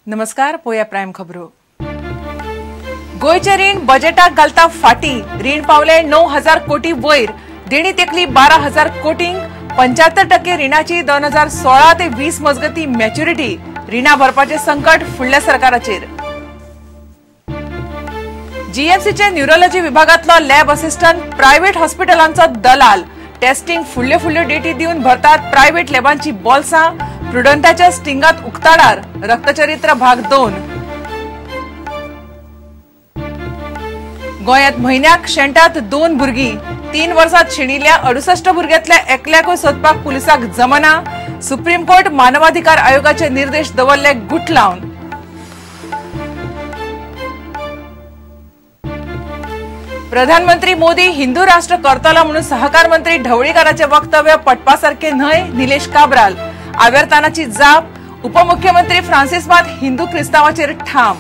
नमस्कार, पोया प्राइम खबरो। गोयचे रीण बजेटाक घालता फाटी। रीण पावले 9,000 कोटी वयर। देणी तेकली 12,000 कोटींक। 75% रिणाची 2016 ते 20 मजगती मॅच्युरिटी। रिणा भरपाचे संकट फुडल्या सरकाराचेर। जीएमसीचे न्यूरोलॉजी विभागातलो लॅब असिस्टंट प्रायव्हेट हॉस्पिटलांचो दलाल। टेस्टिंग फुडल्यो डेटी दिवन भरतात प्रायव्हेट लॅबांची बॉल्सां। प्रुडंटाच्या स्टिंगात उक्ताडार। रक्तचरित्र भाग 2। गोंयांत म्हयन्याक शेंटात 2 भुरगीं। 3 वर्सांत शेणिल्ल्या 68 भुरग्यांतल्या एकल्याकूय सोदपाक पुलिसाक जमना। सुप्रीम कोर्ट मानवाधिकार आयोगाचे निर्देश दवरले गुट लावन। प्रधानमंत्री मोदी हिंदू राष्ट्र करतलो म्हणून सहकार मंत्री ढवळीकाराचे वक्तव्य पटपासारखे न्हय। निलेश काब्राल। आवेरतानाची जाप। उपमुख्यमंत्री फ्रांसिस मात हिंदू क्रिस्तांवाचेर ठाम।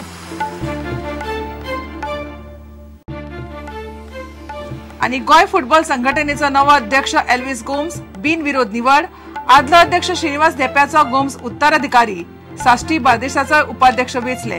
आणि गोय फुटबॉल संघटनेचो नवो अध्यक्ष एल्विस गोम्स बिनविरोध निवड। आदलो अध्यक्ष श्रीनिवास धेप्याचो गोम्स उत्तराधिकारी। साश्टी बार्देशाचो उपाध्यक्ष वेचले।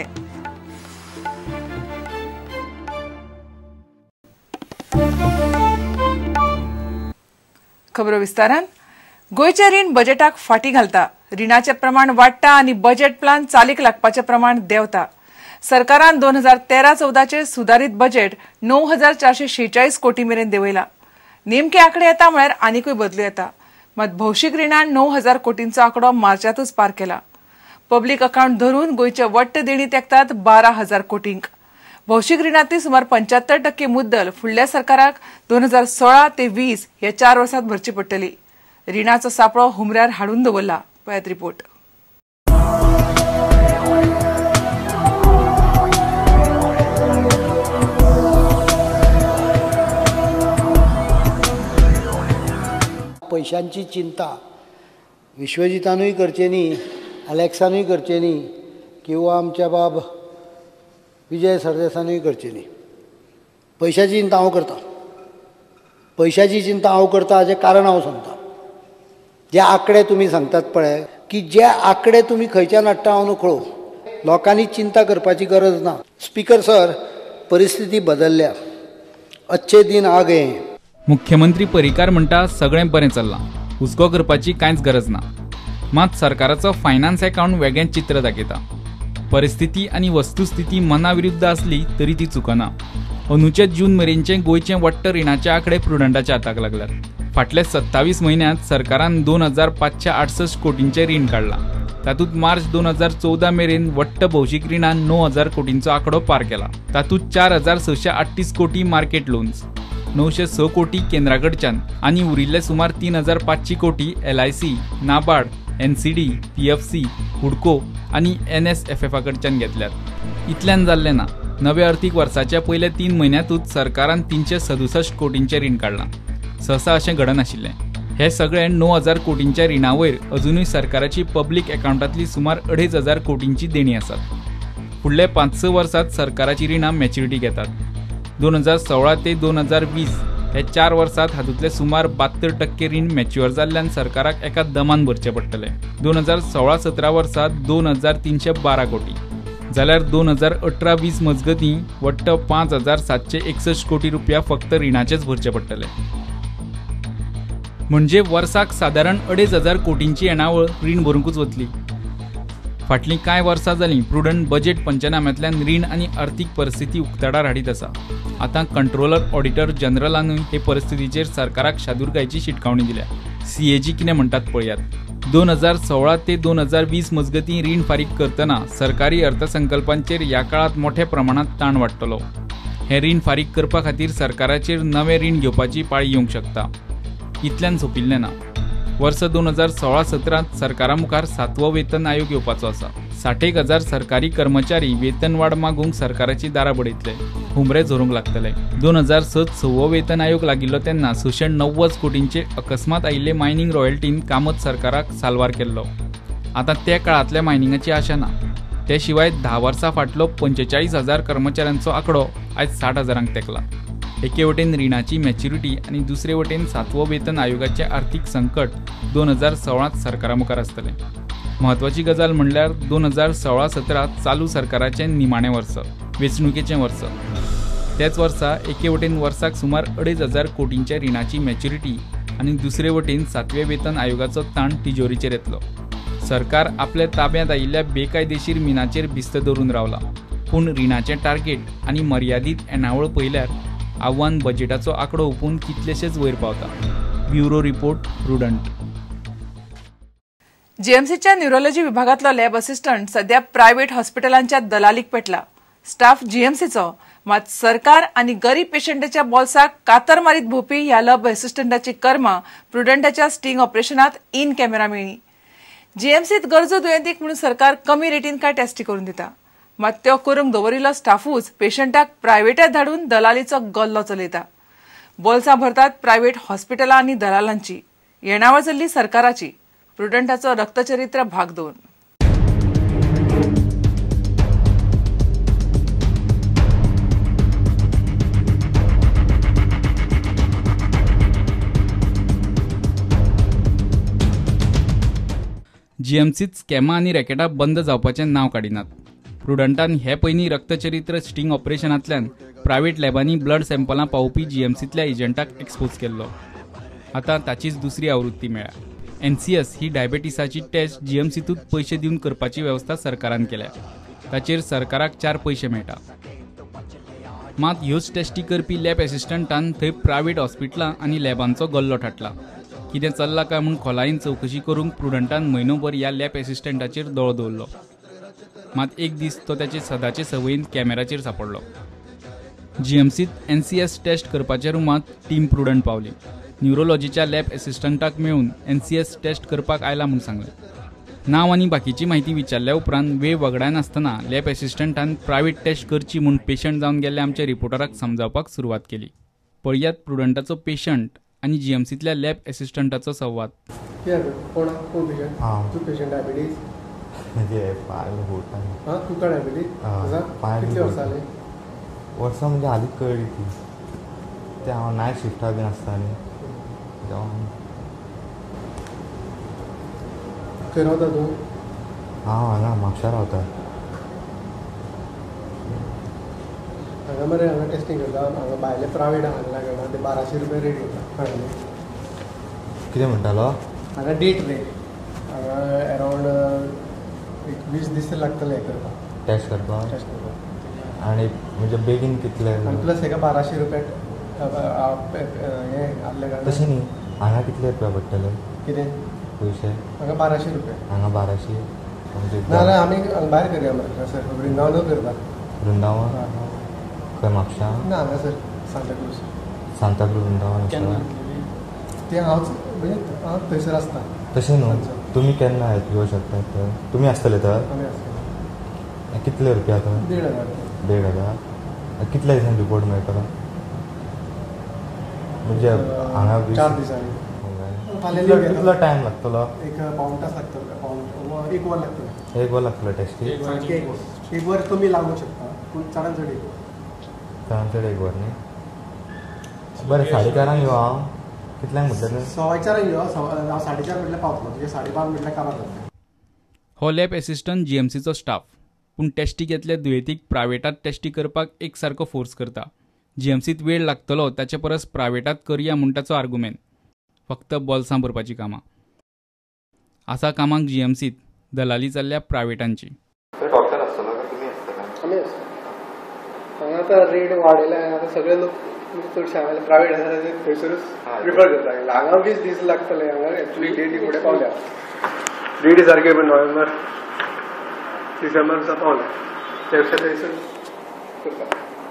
खबरो विस्तारान। गोयचे रीण बजेटाक फाटी घालता। रिणाचे प्रमाण वाडटा आणि बजेट प्लान चालीक लागपाचे प्रमाण देंवता। सरकारान 2013-14 चे सुधारित बजेट 9,446 कोटी मेरेन देंवयला। नेमके आकडे येता म्हळ्यार आनीकूय बदलू येता। मात भौशीक रिणान 9,000 कोटींचो आंकडो मार्चातूच पार केला। पब्लीक अकाउंट धरून गोयचे वट्ट देणी तेंकतात 12,000 कोटींक। भौशीक रिणांतली सुमार 75% मुद्दल फुडल्या सरकाराक 2016 ते 20 ह्या 4 वर्सांत भरची पडटली। रिणाचो सापळो हुमऱ्यार हाडून दवरला। पळयात रिपोर्ट। पैशांची चिंता विश्वजितानूय करचे न्ही, अलेक्सानूय करचे न्ही किंवा आमच्या बाब विजय सरदेसानूय करचे न्ही। पैशाची चिंता हांव करता। पैशाची चिंता हांव करता हाचें कारण हांव सांगता। जे आंकडे तुमी सांगतात पळय की जे आंकडे तुमी खंयच्यान हाडटा हांव नकळो। लोकांनी चिंता करपाची गरज ना। स्पीकर सर, परिस्थिती बदलल्या। अच्छे दिन आ गए। मुख्यमंत्री पर्रीकार म्हणटा सगळें बरें चल्लां, हुस्को करपाची कांयच गरज ना। मात सरकाराचो फायनान्स अकाउंट वेगळें चित्र दाखयता। परिस्थिती आनी वस्तुस्थिती मना विरुद्ध असली तरी ती चुकना। अंदूचे जून मेरेनचे गोयचे वट्ट रिणाचे आंकडे प्रुडंटाच्या हाताक लागल्यात। फाटल्या 27 म्हयन्यांत सरकारान 2,568 कोटींचे रीण काडलां। तातूंत मार्च 2014 मेरेन वट्ट भौशीक रिणान 9,000 कोटींचो आंकडो पार केला। तातूंत 4,638 कोटी मार्केट लोन्स, 906 कोटी केंद्राकडच्यान आनी उरिल्ले सुमार 3,500 कोटी LIC, नाबार्ड, NCD, PFC, हुडको आनी NSFF कडच्यान घेतल्यात। इतल्यान जाल्ले ना। नवे अर्थीक वर्साच्या पयल्या 3 म्हयन्यांतूच सरकारान 367 कोटींचे रीण काडलां। सहसा अशें घडनाशिल्लें। हे सगळे 9,000 कोटींच्या रिणा वयर अजूनय सरकाराची पब्लीक अकाउंटांतली सुमार 2,500 कोटींची देणी आसात। फुडले 5-6 वर्सांत सरकाराची रिणां मॅच्युरिटी घेतात। 2016 ते 2020 हे 4 वर्सांत हातूंतले सुमार 72% रीण मॅच्युअर जाल्ल्यान सरकाराक एका दमान भरचे पडटले। 2016-17 वर्सांत 2,312 कोटी जाल्यार 2018-20 मजगती वट्ट 5,761 कोटी रुपया फक्त रिणाचेच भरचे पडटले। म्हणजे वर्साक सादारण 2,500 कोटींची येणावळ रीण भरूंकूच वतली। फाटलीं कांय वर्सां जालीं प्रुडंट बजेट पंचनाम्यांतल्यान रीण आनी आर्थीक परिस्थिती उक्ताडार हाडीत आसा। आतां कंट्रोलर ऑडिटर जनरलानूय हे परिस्थितीचेर सरकाराक शादुरकायेची शिटकावणी दिल्या। CAG कितें म्हणटात पळयात। 2016 ते 2020 मजगती रीण फारीक करतना सरकारी अर्थसंकल्पांचेर ह्या काळात मोठ्या प्रमाणात ताण वाडटलो। हे रीण फारीक करपा खातीर सरकाराचेर नवे रीण घेवपाची पाळी येवंक शकता। इतल्यान सोंपिल्लें ना। वर्स 2016-17 सरकारा मुखार 7वो वेतन आयोग येवपाचो आसा। 60,000 सरकारी कर्मचारी वेतन वाड मागूंक सरकाराची दारां बडयतले। हुमरे झोरूंक लागतले। 2007 6वो वेतन आयोग लागिल्लो तेन्ना 690 कोटींचे अकस्मात आयिल्ले मायनिंग रॉयल्टीन कामत सरकाराक साल्वार केल्लो। आतां त्या काळांतल्या मायनिंगाची आशा ना। ते शिवाय 10 वर्सां फाटलो 45,000 कर्मचाऱ्यांचो आंकडो आयज 60,000 तेंकला। एके वटेन रिणाची मॅच्युरिटी आणि दुसरे वटेन 7वो वेतन आयोगाचे आर्थीक संकट 2016 सरकारा मुखार आसतले। महत्वाची गजाल म्हणल्यार 2016-17 चालू सरकाराचें निमाणें वर्स, वेंचणुकेचें वर्स. त्याच वर्सा एके वटेन वर्साक सुमार 2,500 कोटींच्या रिणाची मॅच्युरिटी आनी दुसरे वटेन 7वें वेतन आयोगाचो ताण तिजोरीचेर येतलो. सरकार आपल्या ताब्यांत आयिल्ल्या बेकायदेशीर मिनाचेर भिस्त दवरून रावला, पूण रिणाचें टार्गेट आनी मर्यादीत येणावळ पळयल्यार आव्हान बजेटाचो आंकडो ओपून कितलेशेच वयर पावता. Bureau report, Prudent. जीएमसीच्या न्यूरोलॉजी विभागातलो लॅब असिस्टंट सध्या प्रायव्हेट हॉस्पिटलांच्या दलालीक पेटला. स्टाफ जीएमसीचो, मात सरकार आनी गरीब पेशंटाच्या बॉल्साक कातर मारीत भोवपी ह्या लॅब असिस्टंटाची कर्मां प्रुडंटाच्या स्टिंग ऑपरेशनात इन कॅमेरा मेळ्ळी. जीएमसीत गरजो दुयेंतीक म्हणून सरकार कमी रेटीन कांय टेस्टी करून दिता, मात त्यो करूंक दवरिल्लो स्टाफूच पेशंटाक प्रायव्हेटात धाडून दलालीचो गल्लो चलयता. बॉल्सां भरतात प्रायव्हेट हॉस्पिटलां आनी दलालांची. येणावळ चल्ली सरकाराची. प्रुडंटाचो रक्तचरित्र भाग 2. जीएमसीत स्कॅमां आनी रॅकेटां बंद जावपाचें नांव काडिनात. प्रुडंटान हे पयलीं रक्तचरित्र स्टिंग ऑपरेशनांतल्यान प्रायव्हेट लॅबांनी ब्लड सॅम्पलां पावोवपी जीएमसींतल्या एजंटाक एक्सपोज केल्लो. आतां ताचीच दुसरी आवृत्ती मेळ्ळ्या. NCS ही डायबेटिसाची टेस्ट जीएमसीतूच पयशे दिवन करपाची वेवस्था सरकारान केल्या. ताचेर सरकाराक 4 पैसे मेळटा. मात ह्योच टेस्टी करपी लॅब एसिस्टंटान थंय प्रायव्हेट हॉस्पिटलां आनी लॅबांचो गल्लो थाटला. कितें चल्लां काय म्हूण खोलायेन चवकशी करूंक प्रुडंटान म्हयनोभर ह्या लॅब एसिस्टंटाचेर दोळो दवरलो. मात एक दीस तो ताचे सदाचे संवयीन कॅमेराचेर सांपडलो. जीएमसीत NCS टेस्ट करपाच्या रुमांत टीम प्रुडंट पावली. न्यूरोलॉजीच्या लॅब एसिस्टंटाक मेळून NCS टेस्ट करपाक आयला म्हूण सांगलें. नांव आनी बाकीची म्हायती विचारल्या उपरांत वेळ वगडायनासतना लॅब एसिस्टंटान प्रायव्हेट टेस्ट करची म्हूण पेशंट जावन गेल्ल्या आमच्या रिपोर्टराक समजावपाक सुरवात केली. पळयात प्रुडंटाचो पेशंट आनी जीएमसीतल्या लॅब एसिस्टंटाचो संवाद. पेशंट डायबिटीज तुका डायबिटीज कितले वर्सां जाली? वर्सां म्हणजे हालींच कळली ती. ते हांव नायट शिफ्टाक बीन आसता न्ही. खंय रावता तूं? हांव हांगा म्हापशा रावता. हांगा मरे हांगा टेस्टिंग करता. हांगा भायले प्रायवेट हांगा करता ते 1200 रुपया रेट घेता. कितें म्हणटालो? हांगा डेट रेट हांगा अरावंड 20 दीस लागतले हें करपाक. टेस्ट करपाक? टेस्ट करपाक. आनी म्हणजे बेगीन कितले? आनी प्लस हेका 1200 रुपया हें आसलें कारण. तशें न्ही, हांगा कितले रुपया पडटले? कितें पयशे? हांगा 1200 रुपया. हांगा 1200 म्हणजे ना ना आमी भायर करया मरे सर. वृंदावन करता. वृंदावन खंय म्हापशा? ना हांगा सर सांताक्रूज. सांताक्रूज वृंदावन. तें हांवच म्हणजे हांव थंयसर आसता. तशें न्हू, तुमी केन्ना येवं शकतात तर? तुमी आसतले तर? आमी आसतले. कितले रुपया तर? 1,500. 1,500. कितल्या दिसांनी रिपोर्ट मेळटलो? म्हणजे हांगा 4 दिसांनी. कितलो टायम लागतलो? एक पावण तास लागतलो. 1 वर लागतलो. 1 वर लागतलो टेस्टी? 1 वर कमी लागू शकता पूण चडान चड 1 वर. चडान चड 1 वर न्ही. बरें 4:30 येवं हांव. कितल्यांक म्हटलें? 4:15 येवं. हांव 4:30 म्हटल्यार पावतलो. तुजे 5:30 म्हटल्यार कामार जातलें. हो लॅब एसिस्टंट जीएमसीचो स्टाफ, पूण टेस्टी घेतल्या दुयेंतीक प्रायव्हेटात टेस्टी करपाक एक सारको फोर्स करता. जीएमसीत वेळ लागतलो ताचे परस प्रायव्हेटात करया म्हूण ताचो आर्ग्युमेंट. फक्त बॉल्सां भरपाची कामां. आसा कामाक जीएमसीत दलाली चल्ल्या प्रायव्हेटांची. डॉक्टर आसतलो काय तुमी आसतले? आमी आसता. हांगा आतां रेट वाडयला. आतां सगळे लोक चडशे हांगा प्रायवेट आसा ते थंयसरूच प्रिफर करता. हांगा 20 दीस लागतले. हांगा एक्चुली डेटी फुडें पावल्या. डेटी सारके नोव्हेंबर डिसेंबर सुद्दां पावले. त्यापेक्षा थंयसर करता.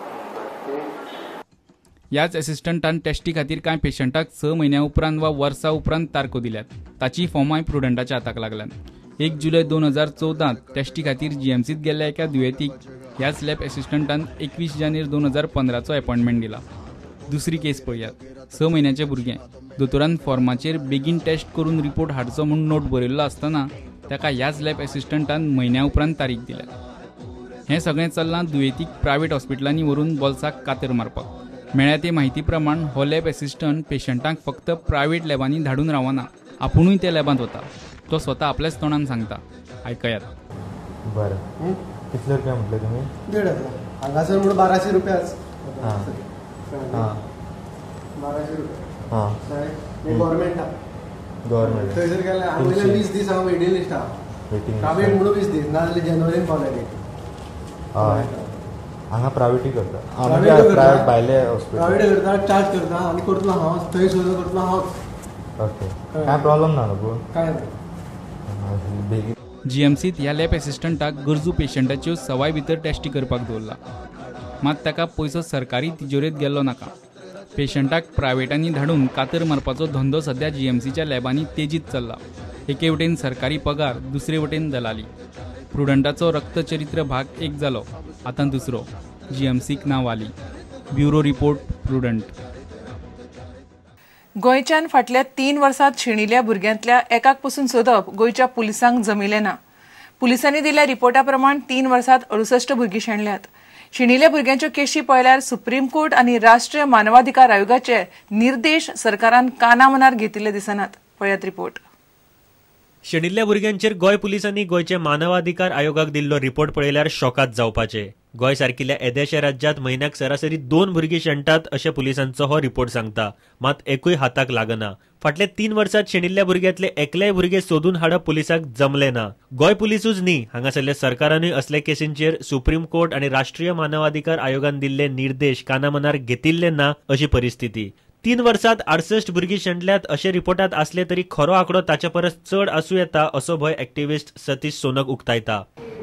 ह्याच एसिस्टंटान टेस्टी खातीर कांय पेशंटाक 6 म्हयन्या उपरांत वा वर्सा उपरांत तारखो दिल्यात. ताची फॉर्माय प्रुडंटाच्या हाताक लागल्यात. 1 जुलय 2014 टेस्टी खातीर जीएमसीत गेल्ल्या एका दुयेंतीक ह्याच लॅब एसिस्टंटान 21 जानेर 2015 अपॉइंटमेंट दिला. दुसरी केस पळयात. 6 म्हयन्याचें भुरगें. दोतोरान फॉर्माचेर बेगीन टेस्ट करून रिपोर्ट हाडचो म्हूण नोट बरयल्लो आसतना ताका ह्याच लॅब एसिस्टंटान म्हयन्या उपरांत तारीख दिल्या. हें सगळें चल्लां दुयेंतीक प्रायव्हेट हॉस्पिटलांनी व्हरून बॉल्साक कातर मारपाक. मेळ्ळ्या ते म्हायती प्रमाण हो लॅब एसिस्टंट पेशंटांक फक्त प्रायव्हेट लॅबांनी धाडून रावना, आपुणूय त्या लॅबांत वता. तो स्वता आपल्याच तोंडान सांगता. ऐकयात. बरं कितले रुपया म्हटले तुम्ही? 1,500. हांगासर म्हणून 1200 रुपयाच. हां हां 1200 रुपया. हां गव्हर्मेंट गव्हर्मेंट थंयसर गेले हांवें 20 दीस हांव वेटिंग लिस्ट आहा. वेटिंग प्रायवेट म्हणून 20 दीस नाजाल्यार जानेवारीन पावले डेट. हय हांगा प्रायवेटी करता. प्रायवेट भायले हॉस्पिटल प्रायवेट करता चार्ज करता आनी करतलो हांव थंय सुद्दां करतलो हांवच. ओके काय प्रॉब्लेम ना न्हू? काय नाही. बेगीन जीएमसीत ह्या लॅब एसिस्टंटाक गरजू पेशंटाच्यो सवाय भितर टेस्टी करपाक दवरला. मात ताका पयसो सरकारी तिजोरेत गेल्लो नाका. पेशंटाक प्रायवेटांनी धाडून कातर मारपाचो धंदो सध्या जीएमसीच्या लॅबांनी तेजीत चल्ला. एके वटेन सरकारी पगार, दुसरे वटेन दलाली. प्रुडंटाचो रक्तचरित्र भाग एक जालो, आतां दुसरो. जीएमसीक नांव आली. Bureau report, Prudent. गोंयच्यान फाटल्या 3 वर्सांत शेणिल्ल्या भुरग्यांतल्या एकाक पसून सोदप गोंयच्या पुलिसांक जमिल्लें ना. पुलिसांनी दिल्ल्या रिपोर्टा प्रमाण 3 वर्सांत 68 भुरगीं शेणल्यात. शेणिल्ल्या भुरग्यांच्यो केशी पळयल्यार सुप्रीम कोर्ट आनी राष्ट्रीय मानवाधिकार आयोगाचे निर्देश सरकारान काना मनार घेतिल्ले दिसनात. पळयात रिपोर्ट. शेणिल्ल्या भुरग्यांचेर गोंय पुलिसांनी गोंयचे मानवाधिकार आयोगाक दिल्लो रिपोर्ट पळयल्यार शॉकात जावपाचे. गोंय सारकिल्ल्या येद्याशा राज्यांत म्हयन्याक सरासरी 2 भुरगीं शेणटात अशें पुलिसांचो हो रिपोर्ट सांगता. मात एकूय हाताक लागना. फाटल्या 3 वर्सांत शेणिल्ल्या भुरग्यांतले एकलेय भुरगे सोदून हाडप पुलिसांक जमले ना. गोंय पुलिसूच न्ही, हांगासरल्या सरकारानूय असले केसींचेर सुप्रीम कोर्ट आनी राष्ट्रीय मानवाधिकार आयोगान दिल्ले निर्देश कानामनार घेतिल्ले ना अशी परिस्थिती. 3 वर्सांत 68 भुरगीं शेणल्यात अशे रिपोर्टात आसले तरी खरो आंकडो ताचे परस चड आसूं येता असो भंय एक्टिव्हिस्ट Satish Sonak उक्तायता.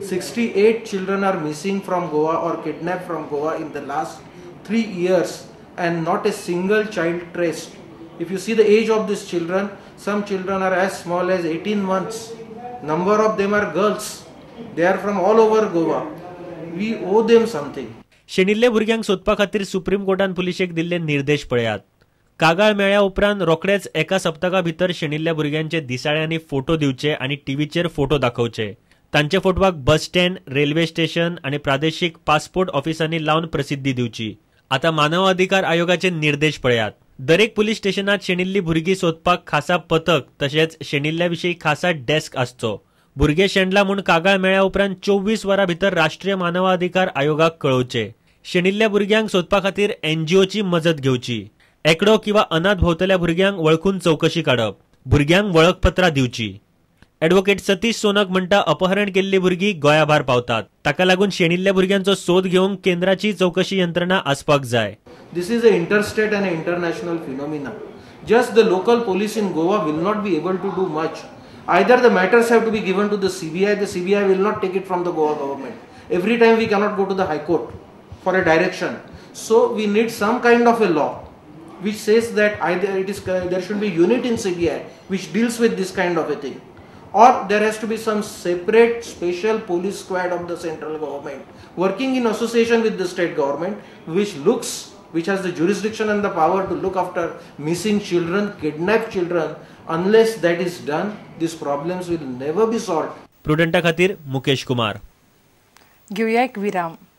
68 children are missing from Goa or kidnapped from Goa in the last 3 years and not a single child traced. If you see the age of these children, some children are as small as 18 months. Number of them are girls. They are from all over Goa. We owe them something. शेणिल्ल्या भुरग्यांक सोदपा खातीर supreme कोर्टान पुलिशेक दिल्ले निर्देश पळयात. कागाळ मेळ्या उपरांत रोखडेच एका सप्तका भितर शेणिल्ल्या भुरग्यांचे दिसाळ्यांनी फोटो दिवचे आनी टीव्हीचेर फोटो दाखोवचे. तांचे फोटवाक बस स्टँड, रेल्वे स्टेशन आनी प्रादेशीक पासपोर्ट ऑफिसांनी लावन प्रसिद्धी दिवची. आता मानव अधिकार आयोगाचे निर्देश पळयात. दरेक पुलीस स्टेशनात शेणिल्ली भुरगीं सोदपाक खासा पथक तशेंच शेणिल्ल्या विशीं खासा डेस्क आसचो. भुरगे शेणला म्हूण कागाळ मेळ्या उपरांत 24 वरां भितर राष्ट्रीय मानवाधिकार आयोगाक कळोवचे. शेणिल्ल्या भुरग्यांक सोदपा खातीर एनजीओची मजत घेवची. एकडो किंवा अनाथ भोंवतल्या भुरग्यांक वळखून चौकशी काडप. भुरग्यांक वळखपत्रां दिवची. ॲडव्होकेट सतीश सोनक म्हणटा अपहरण केल्ली भुरगीं गोंयाभायर पावतात. ताका लागून शेणिल्ल्या भुरग्यांचो सोद घेवंक केंद्राची चौकशी यंत्रणा आसपाक जाय. This is an interstate and an international phenomena. Just the local police in Goa will not be able to do much. Either the matters have to be given to the CBI will not take it from the Goa government. Every time we cannot go to the High Court for a direction. So we need some kind of a law which says that either there should be unit in CBI which deals with this kind of a thing, or there has to be some separate special police squad of the central government working in association with the state government which has the jurisdiction and the power to look after missing children, kidnapped children. Unless that is done, these problems will never be solved. प्रुडंटा खातीर मुकेश कुमार. घेऊया एक विराम.